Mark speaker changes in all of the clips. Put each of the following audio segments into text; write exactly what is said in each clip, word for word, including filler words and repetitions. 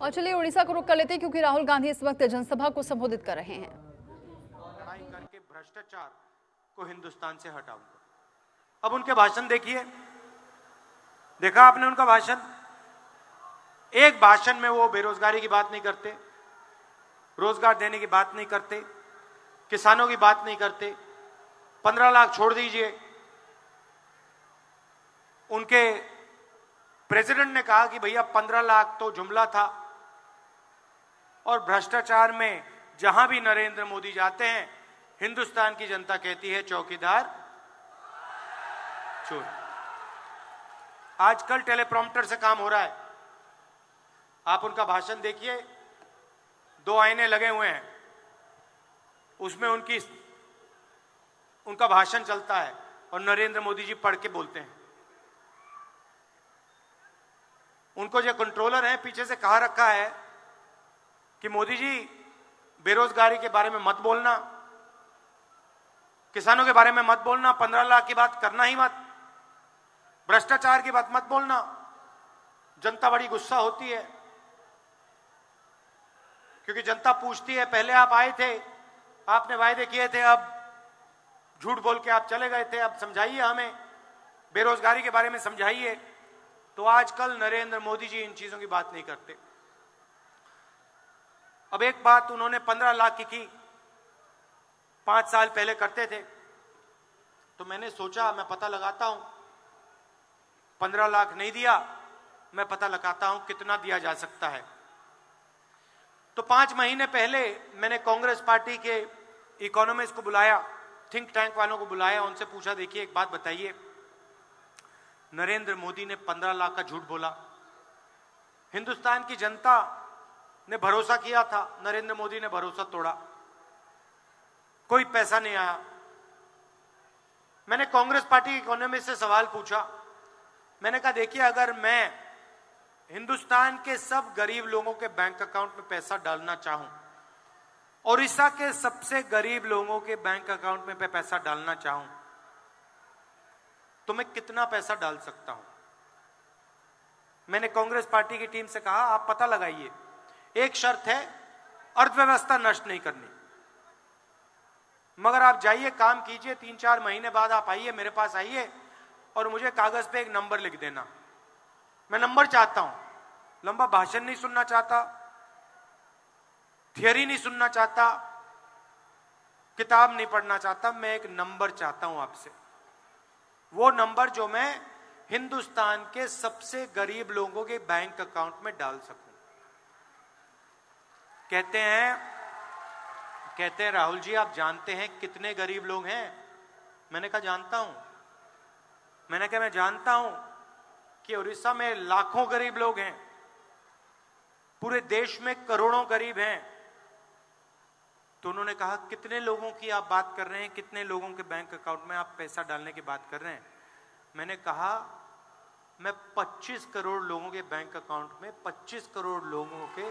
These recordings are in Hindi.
Speaker 1: और चलिए उड़ीसा को रुक कर लेते हैं क्योंकि राहुल गांधी इस वक्त जनसभा को संबोधित कर रहे हैं।
Speaker 2: लड़ाई करके भ्रष्टाचार को हिंदुस्तान से हटाऊंगा। अब उनके भाषण देखिए, देखा आपने उनका भाषण? एक भाषण में वो बेरोजगारी की बात नहीं करते, रोजगार देने की बात नहीं करते, किसानों की बात नहीं करते। पंद्रह लाख छोड़ दीजिए, उनके प्रेसिडेंट ने कहा कि भैया पंद्रह लाख तो जुमला था, और भ्रष्टाचार में जहां भी नरेंद्र मोदी जाते हैं हिंदुस्तान की जनता कहती है चौकीदार चोर। आजकल टेलीप्रॉम्प्टर से काम हो रहा है। आप उनका भाषण देखिए, दो आईने लगे हुए हैं, उसमें उनकी उनका भाषण चलता है और नरेंद्र मोदी जी पढ़ के बोलते हैं। उनको जो कंट्रोलर है पीछे से कहा रखा है कि मोदी जी बेरोजगारी के बारे में मत बोलना, किसानों के बारे में मत बोलना, पंद्रह लाख की बात करना ही मत, भ्रष्टाचार की बात मत बोलना, जनता बड़ी गुस्सा होती है। क्योंकि जनता पूछती है, पहले आप आए थे, आपने वायदे किए थे, अब झूठ बोल के आप चले गए थे, अब समझाइए हमें, बेरोजगारी के बारे में समझाइए। तो आजकल नरेंद्र मोदी जी इन चीजों की बात नहीं करते। अब एक बात उन्होंने पंद्रह लाख की की, पांच साल पहले करते थे, तो मैंने सोचा मैं पता लगाता हूं, पंद्रह लाख नहीं दिया, मैं पता लगाता हूं कितना दिया जा सकता है। तो पांच महीने पहले मैंने कांग्रेस पार्टी के इकोनॉमिस्ट को बुलाया, थिंक टैंक वालों को बुलाया, उनसे पूछा देखिए एक बात बताइए, नरेंद्र मोदी ने पंद्रह लाख का झूठ बोला, हिंदुस्तान की जनता ने भरोसा किया था, नरेंद्र मोदी ने भरोसा तोड़ा, कोई पैसा नहीं आया। मैंने कांग्रेस पार्टी के इकोनॉमिस्ट से सवाल पूछा, मैंने कहा देखिए अगर मैं हिंदुस्तान के सब गरीब लोगों के बैंक अकाउंट में पैसा डालना चाहूं, ओडिशा के सबसे गरीब लोगों के बैंक अकाउंट में पैसा डालना चाहूं, तो मैं कितना पैसा डाल सकता हूं? मैंने कांग्रेस पार्टी की टीम से कहा आप पता लगाइए, एक शर्त है, अर्थव्यवस्था नष्ट नहीं करनी, मगर आप जाइए काम कीजिए, तीन चार महीने बाद आप आइए मेरे पास आइए और मुझे कागज पे एक नंबर लिख देना। मैं नंबर चाहता हूं, लंबा भाषण नहीं सुनना चाहता, थियरी नहीं सुनना चाहता, किताब नहीं पढ़ना चाहता, मैं एक नंबर चाहता हूं आपसे, वो नंबर जो मैं हिंदुस्तान के सबसे गरीब लोगों के बैंक अकाउंट में डाल सकूं। कहते हैं कहते हैं राहुल जी आप जानते हैं कितने गरीब लोग हैं? मैंने कहा जानता हूं। मैंने कहा मैं जानता हूं कि उड़ीसा में लाखों गरीब लोग हैं, पूरे देश में करोड़ों गरीब हैं। तो उन्होंने कहा कितने लोगों की आप बात कर रहे हैं, कितने लोगों के बैंक अकाउंट में आप पैसा डालने की बात कर रहे हैं? मैंने कहा मैं पच्चीस करोड़ लोगों के बैंक अकाउंट में, पच्चीस करोड़ लोगों के।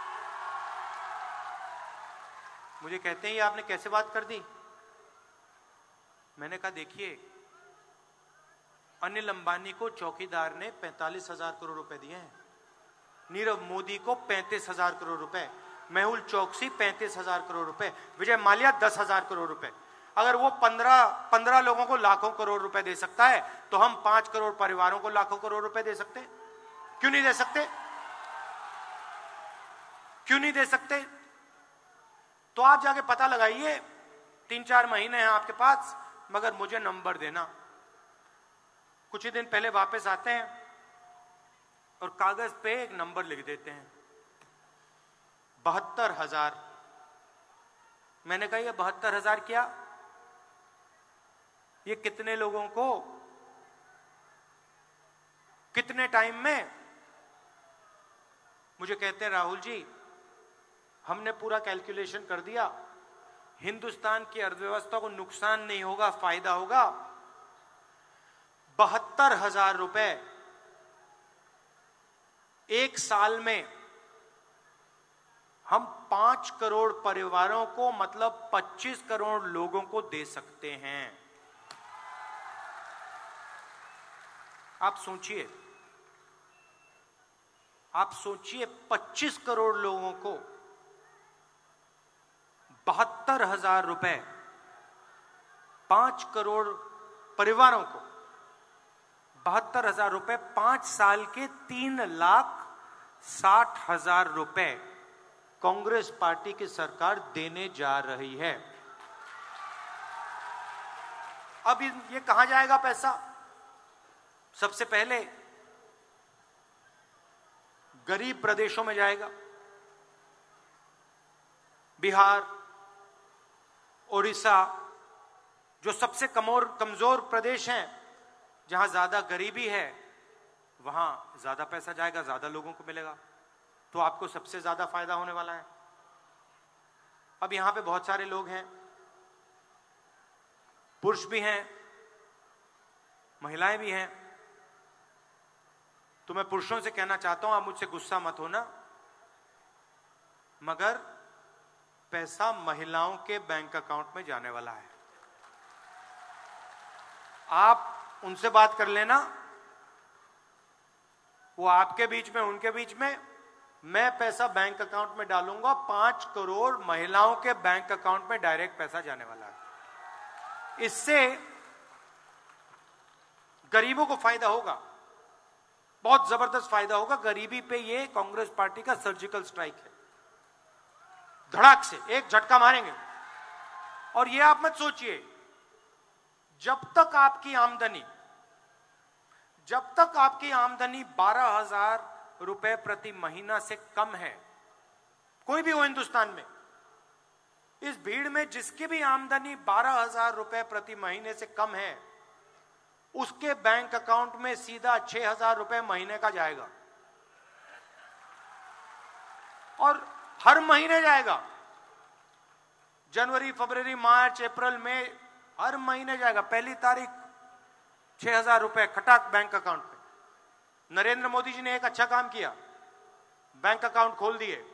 Speaker 2: मुझे कहते हैं ये आपने कैसे बात कर दी? मैंने कहा देखिए अनिल अंबानी को चौकीदार ने पैंतालीस हजार करोड़ रुपए दिए हैं, नीरव मोदी को पैंतीस हजार करोड़ रुपए, मेहुल चौकसी पैंतीस हजार करोड़ रुपए, विजय माल्या दस हजार करोड़ रुपए। अगर वो पंद्रह पंद्रह लोगों को लाखों करोड़ रुपए दे सकता है तो हम पांच करोड़ परिवारों को लाखों करोड़ रुपए दे सकते? क्यों नहीं दे सकते? क्यों नहीं दे सकते? तो आप जाके पता लगाइए, तीन चार महीने हैं आपके पास, मगर मुझे नंबर देना। कुछ ही दिन पहले वापस आते हैं और कागज पे एक नंबर लिख देते हैं, बहत्तर हजार। मैंने कहा ये बहत्तर हजार क्या, ये कितने लोगों को कितने टाइम में? मुझे कहते हैं राहुल जी हमने पूरा कैलकुलेशन कर दिया, हिंदुस्तान की अर्थव्यवस्था को नुकसान नहीं होगा, फायदा होगा। बहत्तर हजार रुपए एक साल में हम पांच करोड़ परिवारों को, मतलब पच्चीस करोड़ लोगों को दे सकते हैं। आप सोचिए, आप सोचिए, पच्चीस करोड़ लोगों को बहत्तर हजार रुपए, पांच करोड़ परिवारों को बहत्तर हजार रुपए, पांच साल के तीन लाख साठ हजार रुपए कांग्रेस पार्टी की सरकार देने जा रही है। अब ये कहां जाएगा पैसा? सबसे पहले गरीब प्रदेशों में जाएगा। बिहार, उड़ीसा, जो सबसे कमोर कमजोर प्रदेश हैं, जहां ज्यादा गरीबी है, वहां ज्यादा पैसा जाएगा, ज्यादा लोगों को मिलेगा, तो आपको सबसे ज्यादा फायदा होने वाला है। अब यहां पे बहुत सारे लोग हैं, पुरुष भी हैं, महिलाएं भी हैं, तो मैं पुरुषों से कहना चाहता हूं, आप मुझसे गुस्सा मत होना, मगर पैसा महिलाओं के बैंक अकाउंट में जाने वाला है। आप उनसे बात कर लेना, वो आपके बीच में, उनके बीच में, मैं पैसा बैंक अकाउंट में डालूंगा, पांच करोड़ महिलाओं के बैंक अकाउंट में डायरेक्ट पैसा जाने वाला है। इससे गरीबों को फायदा होगा, बहुत जबरदस्त फायदा होगा। गरीबी पे ये कांग्रेस पार्टी का सर्जिकल स्ट्राइक है, धड़ाक से एक झटका मारेंगे। और ये आप मत सोचिए, जब तक आपकी आमदनी जब तक आपकी आमदनी बारह हजार रुपए प्रति महीना से कम है, कोई भी हो हिंदुस्तान में, इस भीड़ में जिसकी भी आमदनी बारह हजार रुपए प्रति महीने से कम है, उसके बैंक अकाउंट में सीधा छह हजार रुपए महीने का जाएगा, और हर महीने जाएगा। जनवरी, फरवरी, मार्च, अप्रैल, मई, हर महीने जाएगा। पहली तारीख छह हजार रुपए खटाक बैंक अकाउंट पे। नरेंद्र मोदी जी ने एक अच्छा काम किया, बैंक अकाउंट खोल दिए।